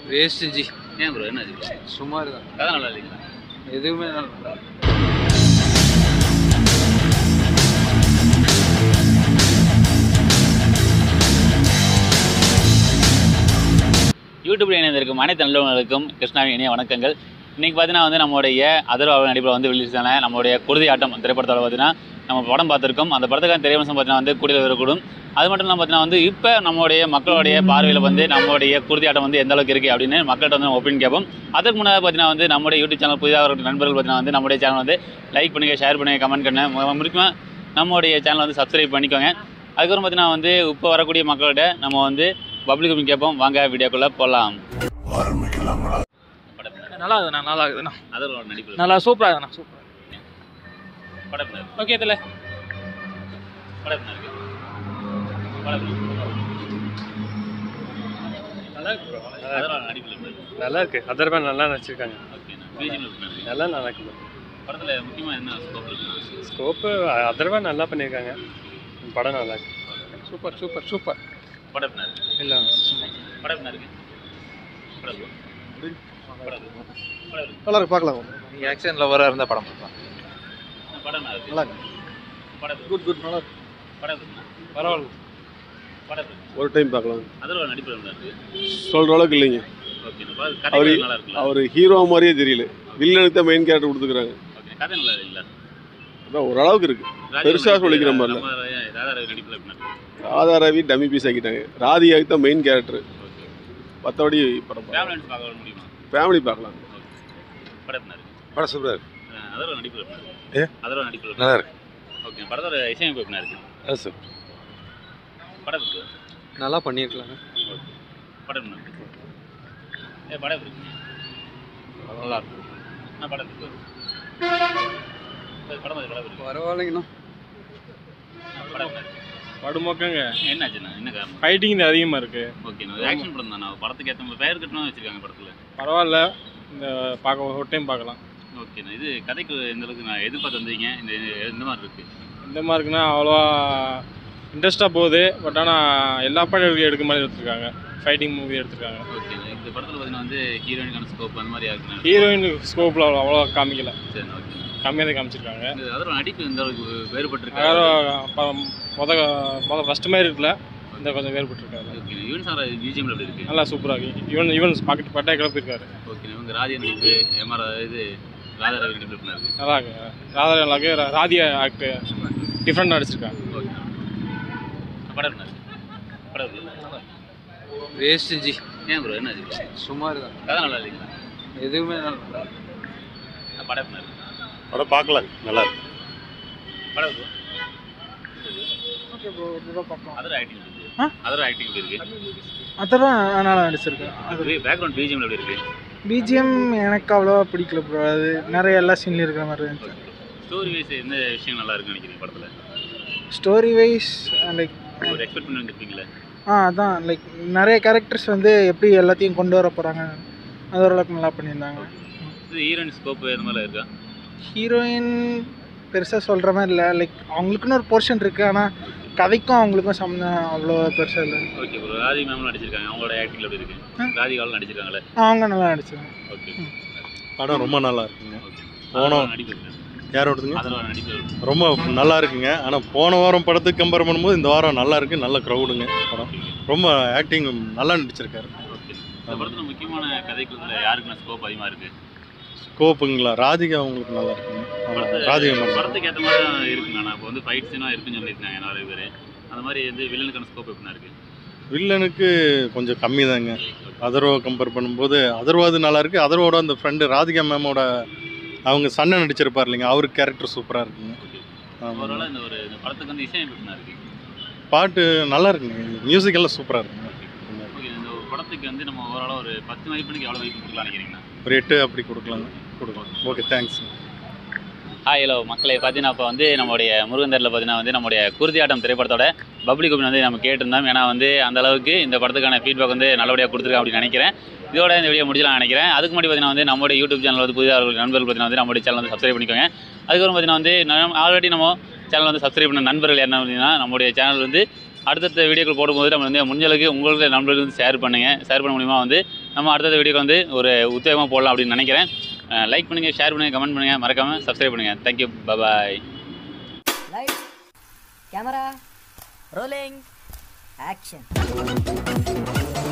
Waste ஜி. ஏன் bro என்ன ஜி? சுமார் தான். கதை நல்லா இல்லைங்களா? எதுவுமே நல்லா யூடியூப்ல இணைந்திருக்கும் அனைத்து நல்லவர்களுக்கும் கிருஷ்ணாவின் இணைய வணக்கங்கள். இன்றைக்கி பார்த்தீங்கன்னா வந்து நம்மளுடைய அதர்வா நடிப்பில் வந்து ரிலீஸான நம்மளுடைய குருதி ஆட்டம் திரைப்படத்தோட பார்த்தீங்கன்னா நம்ம படம் பார்த்துருக்கோம். அந்த படத்துக்கான திரைவசம் பார்த்தீங்கன்னா வந்து கூடிய வரக்கூடும். அது மட்டும் இல்லாமல் பார்த்தீங்கன்னா வந்து இப்போ நம்மளுடைய மக்களுடைய பார்வையில் வந்து நம்மளுடைய குருதி ஆட்டம் வந்து எந்த அளவுக்கு இருக்குது அப்படின்னு மக்கள்கிட்ட வந்து ஒப்பீனியன் கேட்போம். அதுக்கு முன்னாடி பார்த்தீங்கன்னா வந்து நம்மளுடைய யூடியூப் சேனல் புதிதாக வரக்கூடிய நண்பர்கள் பார்த்தீங்கன்னா வந்து நம்மளுடைய சேனல் வந்து லைக் பண்ணுங்கள், ஷேர் பண்ணுங்கள், கமெண்ட் பண்ணுங்கள், முக்கியமாக நம்மளுடைய சேனல் வந்து சப்ஸ்கிரைப் பண்ணிக்கோங்க. அதுக்கப்புறம் பார்த்தீங்கன்னா வந்து இப்போ வரக்கூடிய மக்கள்கிட்ட நம்ம வந்து பப்ளிக் ஒப்பீனியன் கேட்போம். வாங்க வீடியோக்குள்ளே போகலாம். நல்லா இருக்குதுண்ணா, நல்லா இருக்குதுண்ணா. அதர்வா நடிப்பு நல்லா சூப்பராக இருக்குண்ணா, சூப்பராக படம் ஓகே. இதில் படம் இருக்கு படம் நல்லா இருக்கு, அதர்வா நடிப்பில் நல்லா இருக்கு. அதர்வா நல்லா நடிச்சிருக்காங்க. ஓகேண்ணா. பிஜிஎம் இருக்கு நல்லா நல்லா இருக்கு. படத்தில் முக்கியமாக என்ன ஸ்கோப் இருக்குண்ணா? ஸ்கோப்பு அதர்வா நல்லா பண்ணியிருக்காங்க. படம் நல்லா இருக்கு. Super super super. படம் இருக்கு இல்லை படம் இருக்கு படம் நல்லா இருக்கு, பார்க்கலாம். நீங்கள் ஆக்ஷனில் வர இருந்த படம் பார்க்கலாம். படம் இருக்கு நல்லா இருக்கு. படம் குட் குட் நல்லா இருக்கு. படம் இருக்குண்ணா. பரவாயில்ல. படம் ஒரு டைம் பார்க்கலாம். அதர்வா நடிப்பு இருக்கு சொல்கிற அளவுக்கு இல்லைங்க. ஓகேண்ணா. கதை நல்லா இருக்குல்ல? அவர் ஹீரோ மாதிரியே தெரியல. வில்லனுக்கு தான் மெயின் கேரக்டர் கொடுத்துக்கிறாங்க. ஓகே. கதை நல்லா இல்லை? அதான் ஓரளவுக்கு இருக்கு. பெருசாக சொல்லிக்கிற மாதிரி நடிப்பில் இருக்கு. ராதா ரவி டம்மி பீஸ் ஆக்கிட்டாங்க. ராதிகாவுக்கு தான் மெயின் கேரக்டர். மற்றபடி படம் பார்க்க முடியுமா? ஃபேமிலி பார்க்கலாம். படம் இருக்கு. படம் சூப்பராக இருக்கு. அதர்வா நடிப்பு இருக்கு. அதர்வா நடிப்பு நல்லா இருக்கு. ஓகே. படத்தோட இசையமைப்பு எப்படி இருக்கு? சார் படம் இருக்கு. நல்லா பண்ணியிருக்கலாங்க. ஓகே. படம் இருக்கு. படம் இருக்கு. நல்லா இருக்கு. படம் இருக்கு. படம் இருக்கு. பரவாயில்லைங்கண்ணா. படம் இருக்கு. படுமோக்கங்க என்னாச்சுண்ணா? என்ன காரணம்? ஃபைட்டிங் இது அதிகமாக இருக்குது. ஓகேண்ணா. ஆக்ஷன் படம் தானே. படத்துக்கு ஏற்ற மாதிரி பெயர் கட்டணும் வச்சுருக்காங்க படத்தில். பரவாயில்ல, இந்த பார்க்க ஒரு டைம் பார்க்கலாம். ஓகேண்ணா. இது கதைக்கு எந்த அளவுக்கு நான் எதிர்பார்த்து வந்தீங்க? இந்த மாதிரி இருக்குது. இந்த மாதிரி இருக்குன்னா அவ்வளோவா இன்ட்ரெஸ்ட்டாக போகுது. பட் ஆனால் எல்லா படம் எடுக்க மாதிரி எடுத்துருக்காங்க. ஃபைட்டிங் மூவி எடுத்துருக்காங்க. ஓகேண்ணா. இந்த படத்தில் பார்த்தீங்கன்னா வந்து ஹீரோயினுக்கான ஸ்கோப் அந்த மாதிரி இருக்குண்ணா. ஹீரோயின் ஸ்கோப்பில் அவ்வளோ காமிக்கல. சரி. ஓகே. கம்மியாக தான் காமிச்சிருக்காங்க. அதோட நடிப்பு இந்த அளவுக்கு வேறுபட்டிருக்கு. ஃபஸ்ட்டு மாதிரி இருக்குல்ல, இந்த கொஞ்சம் வேறுபட்டுருக்காரு. ஓகே. யுவன் சார் பிஜிஎம்ல எப்படி இருக்குது? நல்லா சூப்பராக இருக்குது. ஈவன் பாக்கெட் பட்டாய கிளப்பிருக்காரு. ஓகே. இவங்க ராதியா நடிப்பு இது ராதா ரவி நடிப்பு எப்படி இருக்குது? நல்லா இருக்கு. ராதா நல்லா இருக்கு. ராதியா ஆக்ட் டிஃப்ரெண்ட் நடிச்சிருக்காங்க. ஓகே. படம் இருக்கு. படம் இருக்கு. வேஸ்ட் ஜி. ஏன் ப்ரோ என்ன ஜி? சுமார் தான். கதை நல்லா இல்லைங்களா? எதுவுமே நல்லா படம் இருக்கு. படம் பார்க்கலாம். நல்லா இருக்கு. படம் இருக்கு. ஓகே ப்ரோ, இதுதான் பார்க்கலாம். அதர் ஆக்டிங் இருக்கு. அதர் ஆக்டிங் எப்படி இருக்கு? அதெல்லாம் நல்லா நடிச்சிருக்கேன். அது பேக்ரவுண்ட் பிஜிஎம் எப்படி இருக்கு? பிஜிஎம் எனக்கு அவ்வளோவா பிடிக்கல ப்ரோ. அது நிறைய எல்லா சீன்லையும் இருக்கிற மாதிரி இருந்துச்சு. ஸ்டோரி வைஸ் எந்த விஷயம் நல்லா இருக்குன்னு நினைக்கிறீங்க படத்தில்? ஸ்டோரி வைஸ் லைக் ஒரு எக்ஸ்பெக்ட் பண்ணி வந்துருப்பீங்களா? அதான் லைக் நிறைய கேரக்டர்ஸ் வந்து எப்படி எல்லாத்தையும் கொண்டு வர போகிறாங்க, அது ஓரளவுக்கு நல்லா பண்ணியிருந்தாங்க. இது ஹீரோயின் ஸ்கோப் இந்த மாதிரிலாம் இருக்கா? ஹீரோயின் பெருசாக சொல்கிற மாதிரி இல்லை. லைக் அவங்களுக்குன்னு ஒரு போர்ஷன் இருக்குது, ஆனால் கதைக்கும் அவங்களுக்கும் சம்மந்தம் அவ்வளோ பெருசாக இல்லை. Okay bro. ராதி மேம்லாம் நடிச்சிருக்காங்க. அவங்களோட ஆக்டிங் எப்படி இருக்கு? ராதிகாவும் நடிச்சிருக்காங்களே. அவங்க நல்லா நடிச்சிருக்காங்க. ஓகே. படம் ரொம்ப நல்லா இருக்குங்க. ஓகே. போனோம் நடிப்பு யாரோடதுங்க? அதர்வா நடிப்பு ரொம்ப நல்லா இருக்குங்க. ஆனால் போன வாரம் படத்துக்கு கம்பேர் பண்ணும்போது இந்த வாரம் நல்லா இருக்கு. நல்ல க்ரௌடுங்க. படம் ரொம்ப ஆக்டிங் நல்லா நடிச்சிருக்காரு. ஓகே. இந்த படத்தில் முக்கியமான கதைக்குள்ள யாருக்குன்னா ஸ்கோப் அதிகமாக இருக்கு? ஸ்கோப்புங்களா? ராதிகா அவங்களுக்கு நல்லா இருக்குங்க. ராதிகா படத்துக்கு ஏற்ற மாதிரி தான் இருக்குங்க. நான் இப்போ வந்து ஃபைட் சீனாக இருக்குன்னு சொல்லியிருக்காங்க நிறைய பேர். அந்த மாதிரி வந்து வில்லனுக்கான ஸ்கோப் எப்படின்னா இருக்குது? வில்லனுக்கு கொஞ்சம் கம்மி தாங்க. அதர்வா கம்பேர் பண்ணும்போது அதர்வாது நல்லா இருக்குது. அதர்வோட அந்த ஃப்ரெண்டு ராதிகா மேமோட அவங்க சன்னை நடிச்சிருப்பார் இல்லைங்க, அவருக்கு கேரக்டர் சூப்பராக இருக்குங்க. அதனால இந்த படத்துக்கு வந்து இசையம் எப்படின்னா இருக்குது? பாட்டு நல்லா இருக்குங்க. மியூசிக் எல்லாம் சூப்பராக இருக்குங்க. ஓகே. இந்த படத்துக்கு வந்து நம்ம ஓரளவு ஒரு 10 மதிப்பெண்ணுக்கு எவ்வளோ மதிப்பு கொடுக்கலாம் நினைக்கிறீங்கன்னா? ஒரு 8 அப்படி கொடுக்கலாம். Okay, thanks. ஹலோ மக்களே, பார்த்தீங்கன்னா இப்போ வந்து நம்மளுடைய முருகன் தேரில் பார்த்தீங்கன்னா வந்து நம்மளுடைய குருதி ஆட்டம் திரைப்படத்தோட பப்ளிக் ஒப்பீனியன் வந்து நம்ம கேட்டிருந்தோம். ஏன்னா வந்து அந்த அளவுக்கு இந்த படத்துக்கான ஃபீட்பேக் வந்து நல்லபடியாக கொடுத்துருக்கேன் அப்படின்னு நினைக்கிறேன். இதோட இந்த வீடியோ முடிச்சலாம் நினைக்கிறேன். அதுக்கு முன்னாடி பார்த்தீங்கன்னா வந்து நம்மளுடைய யூடியூப் சேனல் வந்து புதிய நண்பர்கள் பார்த்தீங்கன்னா வந்து நம்மளுடைய சேனல் வந்து சப்ஸ்கிரைப் பண்ணிக்கோங்க. அதுக்கப்புறம் பார்த்தீங்கன்னா வந்து ஆல்ரெடி நம்ம சேனல் வந்து சப்ஸ்கிரைப் பண்ண நண்பர்கள் என்ன அப்படின்னா நம்மளுடைய சேனல் வந்து அடுத்தடுத்த வீடியோக்கள் போடும்போது நம்ம வந்து முடிஞ்சளவுக்கு உங்களுக்கு நண்பர்கள் வந்து ஷேர் பண்ணுங்கள். ஷேர் பண்ண மூலிமா வந்து நம்ம அடுத்த வீடியோக்கு வந்து ஒரு உத்வேகமாக போடலாம் அப்படின்னு நினைக்கிறேன். லைக் பண்ணுங்கள், ஷேர் பண்ணுங்கள், கமெண்ட் பண்ணுங்கள், மறக்காமல் சப்ஸ்கிரைப் பண்ணுங்கள். Thank you, bye. Light, camera, rolling, action.